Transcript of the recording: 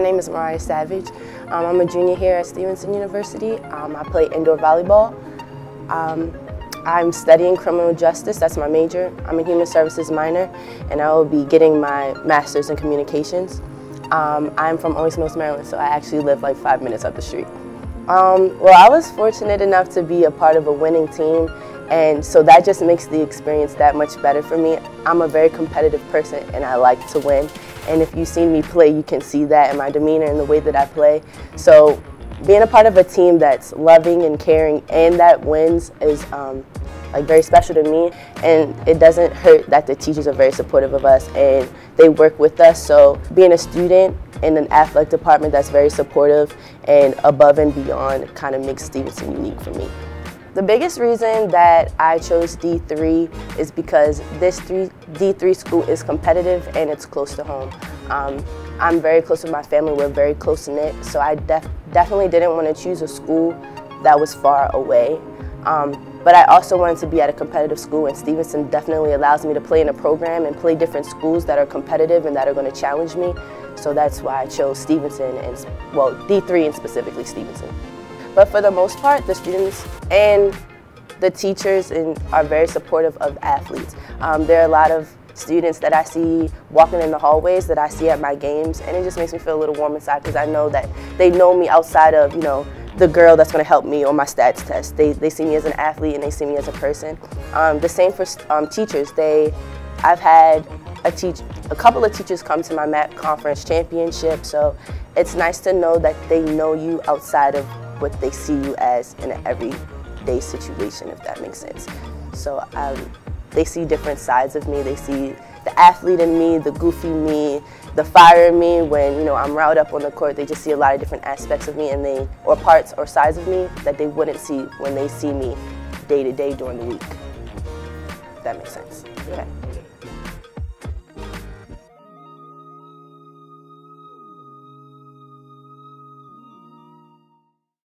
name is Mariah Savage. I'm a junior here at Stevenson University. I play indoor volleyball. I'm studying criminal justice, that's my major. I'm a human services minor, and I will be getting my master's in communications. I'm from Owings Mills, Maryland, so I actually live like 5 minutes up the street. Well, I was fortunate enough to be a part of a winning team, and so that just makes the experience that much better for me. I'm a very competitive person, and I like to win. And if you've seen me play, you can see that in my demeanor and the way that I play. So being a part of a team that's loving and caring and that wins is like very special to me. And it doesn't hurt that the teachers are very supportive of us and they work with us. So being a student in an athletic department that's very supportive and above and beyond kind of makes Stevenson unique for me. The biggest reason that I chose D3 is because this D3 school is competitive and it's close to home. I'm very close with my family, we're very close-knit, so I definitely didn't want to choose a school that was far away. But I also wanted to be at a competitive school, and Stevenson definitely allows me to play in a program and play different schools that are competitive and that are going to challenge me. So that's why I chose Stevenson, and well, D3 and specifically Stevenson. But for the most part, the students and the teachers are very supportive of athletes. There are a lot of students that I see walking in the hallways that I see at my games, and it just makes me feel a little warm inside because I know that they know me outside of, you know, the girl that's going to help me on my stats test. They see me as an athlete and they see me as a person. The same for teachers. I've had a couple of teachers come to my MAC conference championship, so it's nice to know that they know you outside of what they see you as in an everyday situation, if that makes sense. So they see different sides of me. They see the athlete in me, the goofy me, the fire in me. When, you know, I'm riled up on the court, they just see a lot of different aspects of me, and or parts or sides of me that they wouldn't see when they see me day to day during the week. If that makes sense. Okay.